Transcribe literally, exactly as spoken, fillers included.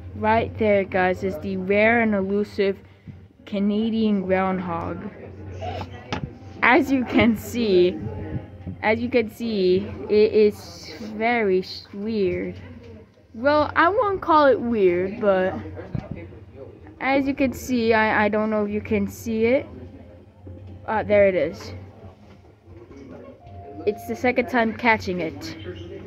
Right there, guys, is the rare and elusive Canadian groundhog. As you can see, as you can see, it is very weird. Well, I won't call it weird, but as you can see, I, I don't know if you can see it. Uh, there it is. It's the second time catching it.